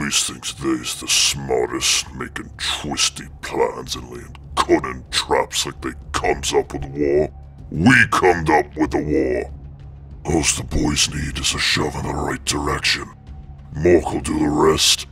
Miss thinks they's the smartest, making twisty plans and laying cunning traps like they comes up with war. We comed up with the war. All the boys need is a shove in the right direction. Mork'll do the rest.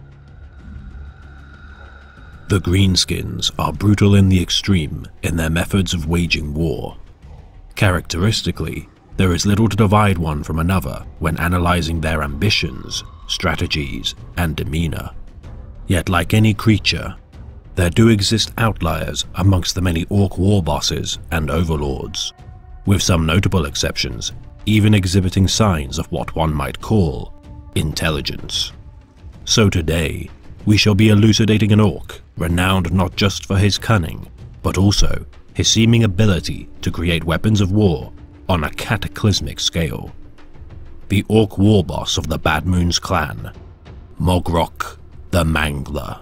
The Greenskins are brutal in the extreme in their methods of waging war. Characteristically, there is little to divide one from another when analyzing their ambitions, strategies, and demeanor. Yet like any creature, there do exist outliers amongst the many orc war bosses and overlords, with some notable exceptions even exhibiting signs of what one might call intelligence. So today, we shall be elucidating an orc renowned not just for his cunning, but also his seeming ability to create weapons of war on a cataclysmic scale. The orc war boss of the Bad Moons clan, Mogrok the Mangler.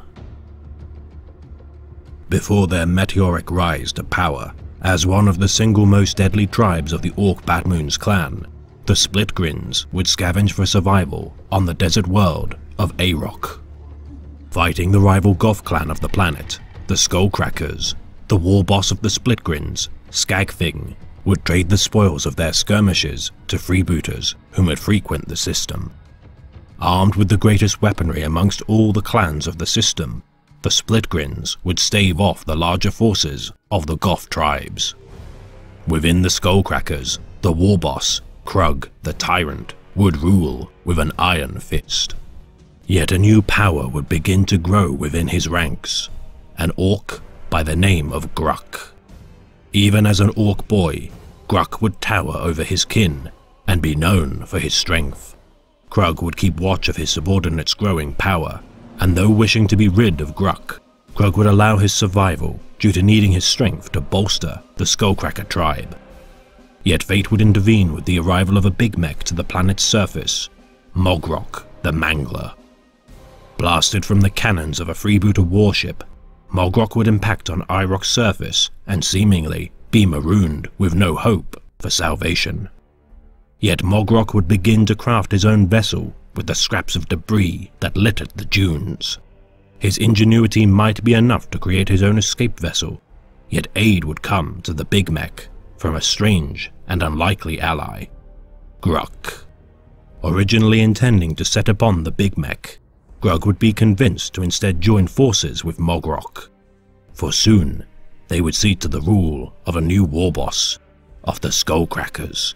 Before their meteoric rise to power as one of the single most deadly tribes of the orc Bad Moons clan, the Splitgrins would scavenge for survival on the desert world of Aeroc. Fighting the rival Goth clan of the planet, the Skullcrackers, the war boss of the Splitgrins, Skagfing, would trade the spoils of their skirmishes to freebooters whom would frequent the system. Armed with the greatest weaponry amongst all the clans of the system, the Splitgrins would stave off the larger forces of the Goth tribes. Within the Skullcrackers, the war boss, Krug the Tyrant, would rule with an iron fist. Yet a new power would begin to grow within his ranks, an orc by the name of Gruck. Even as an orc boy, Gruck would tower over his kin and be known for his strength. Krug would keep watch of his subordinates' growing power, and though wishing to be rid of Gruck, Krug would allow his survival due to needing his strength to bolster the Skullcracker tribe. Yet fate would intervene with the arrival of a big mech to the planet's surface, Mogrok the Mangler. Blasted from the cannons of a freebooter warship, Mogrok would impact on Aeroc's surface and seemingly be marooned with no hope for salvation. Yet Mogrok would begin to craft his own vessel with the scraps of debris that littered the dunes. His ingenuity might be enough to create his own escape vessel, yet aid would come to the big mech from a strange and unlikely ally, Gruck. Originally intending to set upon the big mech, Grug would be convinced to instead join forces with Mogrok, for soon they would see to the rule of a new war boss of the Skullcrackers.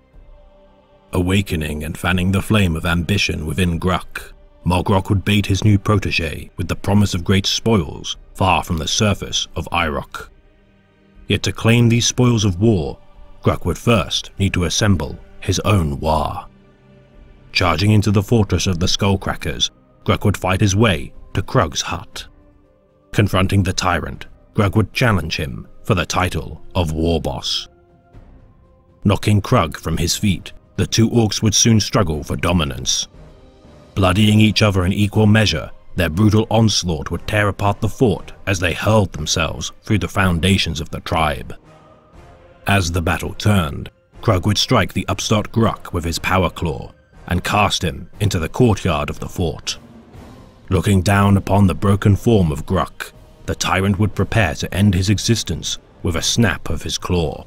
Awakening and fanning the flame of ambition within Gruck, Mogrok would bait his new protege with the promise of great spoils far from the surface of Aeroc. Yet to claim these spoils of war, Gruck would first need to assemble his own war. Charging into the fortress of the Skullcrackers, Gruck would fight his way to Krug's hut. Confronting the tyrant, Grug would challenge him for the title of war boss. Knocking Krug from his feet, the two orcs would soon struggle for dominance. Bloodying each other in equal measure, their brutal onslaught would tear apart the fort as they hurled themselves through the foundations of the tribe. As the battle turned, Krug would strike the upstart Gruck with his power claw and cast him into the courtyard of the fort. Looking down upon the broken form of Gruck, the tyrant would prepare to end his existence with a snap of his claw.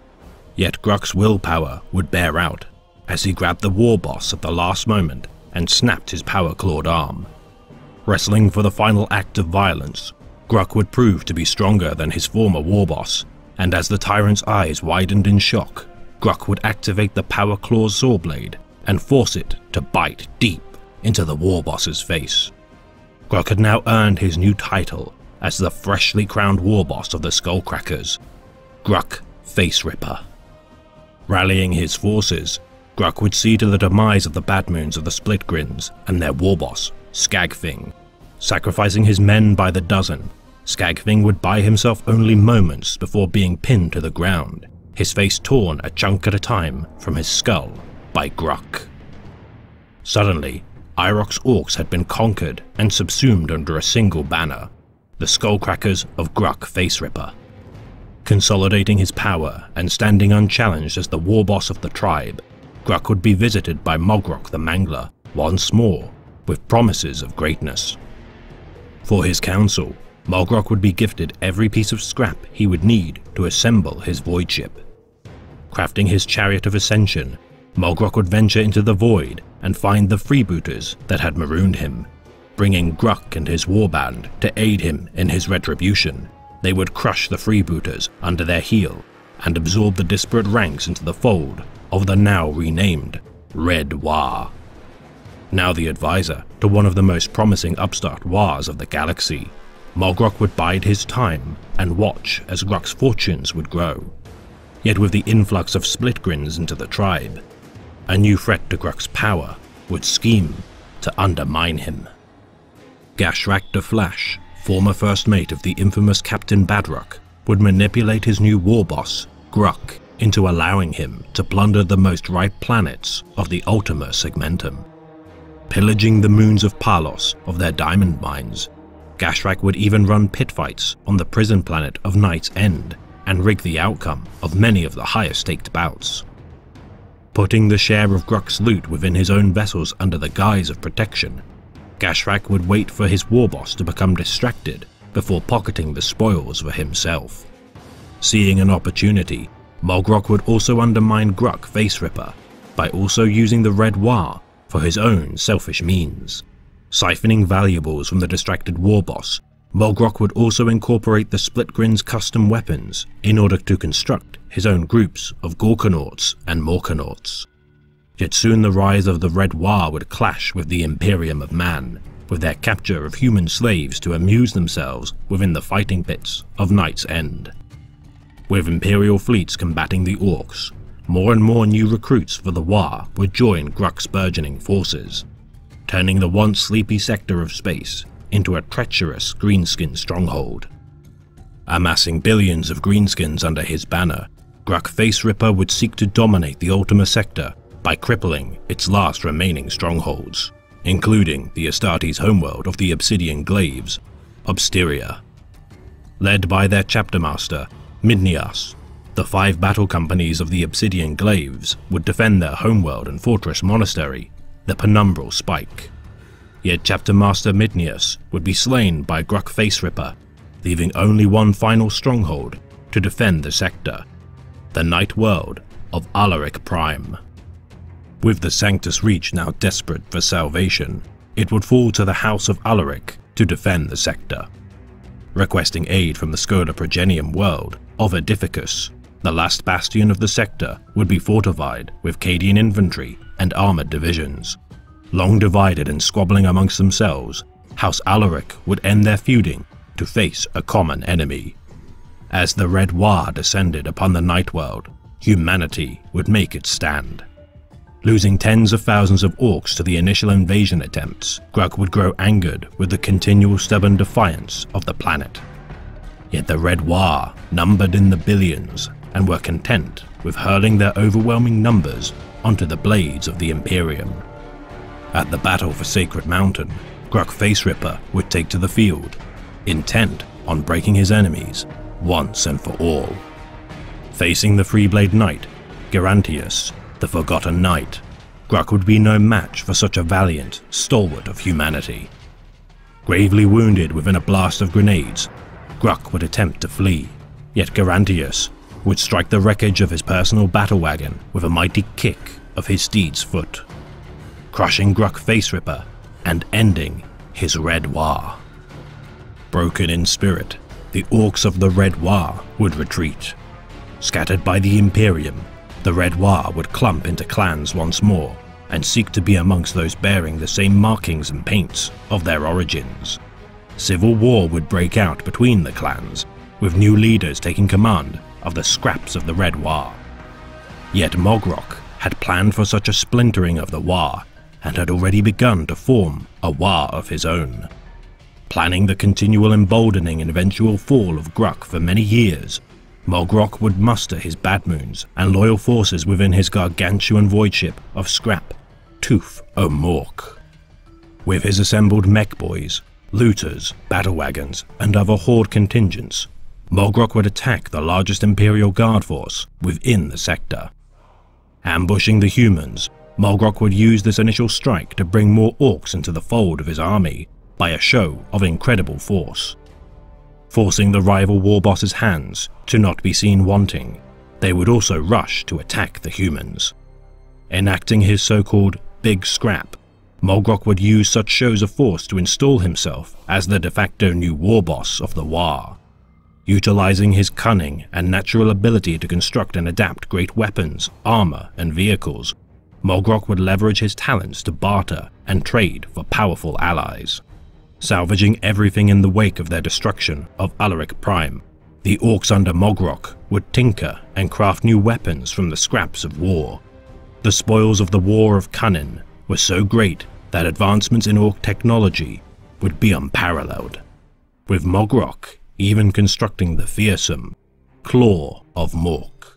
Yet Gruck's willpower would bear out as he grabbed the war boss at the last moment and snapped his power-clawed arm. Wrestling for the final act of violence, Gruck would prove to be stronger than his former war boss, and as the tyrant's eyes widened in shock, Gruck would activate the power-claw's saw blade and force it to bite deep into the war boss's face. Gruck had now earned his new title as the freshly crowned war boss of the Skullcrackers, Gruck Face Ripper. Rallying his forces, Gruck would see to the demise of the Bad Moons of the Splitgrins and their war boss, Skagfing. Sacrificing his men by the dozen, Skagfing would buy himself only moments before being pinned to the ground, his face torn a chunk at a time from his skull by Gruck. Suddenly, Aeroc's orcs had been conquered and subsumed under a single banner, the Skullcrackers of Gruck Face Ripper. Consolidating his power and standing unchallenged as the war boss of the tribe, Gruck would be visited by Mogrok the Mangler once more with promises of greatness. For his council, Mogrok would be gifted every piece of scrap he would need to assemble his void ship. Crafting his chariot of ascension, Mogrok would venture into the void and find the freebooters that had marooned him. Bringing Gruk and his warband to aid him in his retribution, they would crush the freebooters under their heel and absorb the disparate ranks into the fold of the now renamed Red Waaagh. Now the advisor to one of the most promising upstart Waaghs of the galaxy, Mogrok would bide his time and watch as Gruk's fortunes would grow. Yet with the influx of Splitgrins into the tribe, a new threat to Gruk's power would scheme to undermine him. Gashrak the Flash, former first mate of the infamous Captain Badrock, would manipulate his new war boss, Gruk, into allowing him to plunder the most ripe planets of the Ultima Segmentum. Pillaging the moons of Palos of their diamond mines, Gashrak would even run pit fights on the prison planet of Night's End and rig the outcome of many of the higher staked bouts. Putting the share of Gruk's loot within his own vessels under the guise of protection, Gashrak would wait for his war boss to become distracted before pocketing the spoils for himself. Seeing an opportunity, Mogrok would also undermine Gruk Faceripper by also using the Red Waaagh for his own selfish means. Siphoning valuables from the distracted war boss, Mogrok would also incorporate the Splitgrin's custom weapons in order to construct his own groups of Gorkanauts and Morkanauts. Yet soon the rise of the Red Waaagh would clash with the Imperium of Man, with their capture of human slaves to amuse themselves within the fighting pits of Night's End. With Imperial fleets combating the Orcs, more and more new recruits for the Waaagh would join Gruk's burgeoning forces, turning the once sleepy sector of space into a treacherous greenskin stronghold. Amassing billions of greenskins under his banner, Gruk Faceripper would seek to dominate the Ultima sector by crippling its last remaining strongholds, including the Astartes' homeworld of the Obsidian Glaives, Obsteria. Led by their chapter master, Midnias, the 5 battle companies of the Obsidian Glaives would defend their homeworld and fortress monastery, the Penumbral Spike. Yet Chapter Master Midnias would be slain by Gruk Faceripper, leaving only one final stronghold to defend the sector, the night world of Alaric Prime. With the Sanctus Reach now desperate for salvation, it would fall to the House of Alaric to defend the sector. Requesting aid from the Scola Progenium world of Edificus, the last bastion of the sector would be fortified with Cadian infantry and armored divisions. Long divided and squabbling amongst themselves, House Alaric would end their feuding to face a common enemy. As the Red Waaagh descended upon the Night World, humanity would make its stand. Losing tens of thousands of orcs to the initial invasion attempts, Gruk would grow angered with the continual stubborn defiance of the planet. Yet the Red Waaagh numbered in the billions and were content with hurling their overwhelming numbers onto the blades of the Imperium. At the battle for Sacred Mountain, Gruk Faceripper would take to the field, intent on breaking his enemies once and for all. Facing the Freeblade Knight, Gerantius, the Forgotten Knight, Gruk would be no match for such a valiant stalwart of humanity. Gravely wounded within a blast of grenades, Gruk would attempt to flee, yet Gerantius would strike the wreckage of his personal battle wagon with a mighty kick of his steed's foot, crushing Gruk Faceripper and ending his Red Waaagh. Broken in spirit, the orcs of the Red Waaagh would retreat. Scattered by the Imperium, the Red Waaagh would clump into clans once more and seek to be amongst those bearing the same markings and paints of their origins. Civil war would break out between the clans, with new leaders taking command of the scraps of the Red Waaagh. Yet Mogrok had planned for such a splintering of the Waaagh and had already begun to form a Waaagh of his own. Planning the continual emboldening and eventual fall of Gruk for many years, Mogrok would muster his Badmoons and loyal forces within his gargantuan void ship of scrap, Tooth o' Mork. With his assembled mech boys, looters, battle wagons, and other horde contingents, Mogrok would attack the largest Imperial Guard force within the sector. Ambushing the humans, Mulgrok would use this initial strike to bring more orcs into the fold of his army by a show of incredible force. Forcing the rival war boss's hands to not be seen wanting, they would also rush to attack the humans. Enacting his so-called Big Scrap, Mulgrok would use such shows of force to install himself as the de facto new war boss of the Waaagh. Utilizing his cunning and natural ability to construct and adapt great weapons, armor, and vehicles, Mulgrok would leverage his talents to barter and trade for powerful allies. Salvaging everything in the wake of their destruction of Alaric Prime, the orcs under Mulgrok would tinker and craft new weapons from the scraps of war. The spoils of the War of Cunnin were so great that advancements in orc technology would be unparalleled, with Mulgrok even constructing the fearsome Claw of Mork.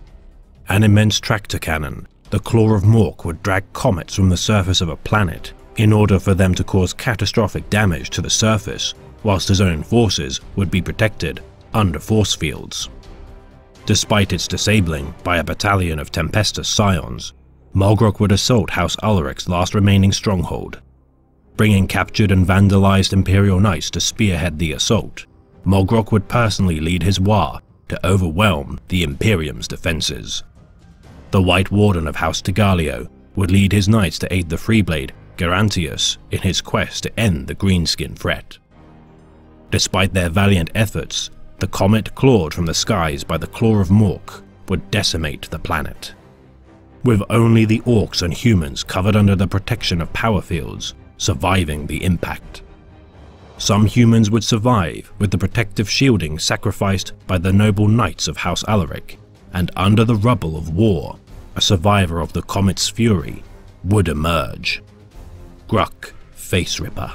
An immense tractor cannon, the Claw of Mork would drag comets from the surface of a planet in order for them to cause catastrophic damage to the surface, whilst his own forces would be protected under force fields. Despite its disabling by a battalion of Tempestus Scions, Mulgrok would assault House Alaric's last remaining stronghold. Bringing captured and vandalized Imperial Knights to spearhead the assault, Mulgrok would personally lead his Waaagh to overwhelm the Imperium's defences. The White Warden of House Tigalio would lead his knights to aid the Freeblade Gerantius in his quest to end the greenskin threat. Despite their valiant efforts, the comet clawed from the skies by the Claw of Mork would decimate the planet. With only the orcs and humans covered under the protection of power fields surviving the impact. Some humans would survive with the protective shielding sacrificed by the noble knights of House Alaric, and under the rubble of war, a survivor of the comet's fury would emerge. Gruk Face-Ripper.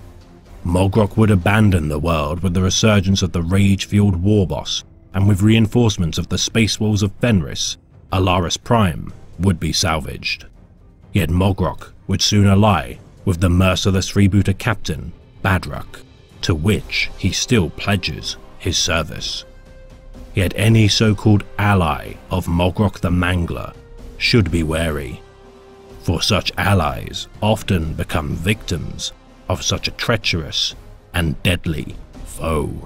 Mulgrok would abandon the world with the resurgence of the rage-fueled war boss, and with reinforcements of the space walls of Fenris, Alaris Prime would be salvaged. Yet Mulgrok would soon ally with the merciless freebooter captain, Badruk, to which he still pledges his service. Yet any so-called ally of Mulgrok the Mangler should be wary, for such allies often become victims of such a treacherous and deadly foe.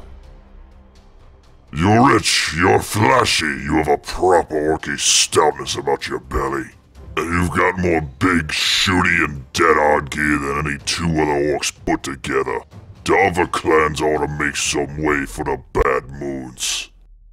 You're rich, you're flashy, you have a proper orky stoutness about your belly. And you've got more big, shooty, and dead-on gear than any two other orcs put together. The other clans ought to make some way for the bad moons.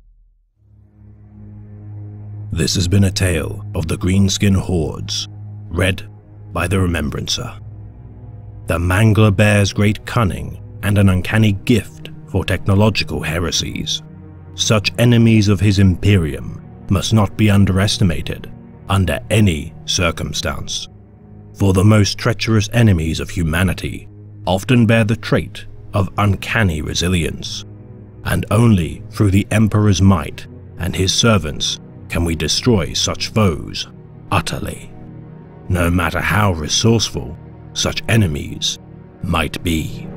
This has been a tale of the Greenskin Hordes, read by the Remembrancer. The Mangler bears great cunning and an uncanny gift for technological heresies. Such enemies of his Imperium must not be underestimated under any circumstance, for the most treacherous enemies of humanity often bear the trait of uncanny resilience, and only through the Emperor's might and his servants can we destroy such foes utterly, no matter how resourceful such enemies might be.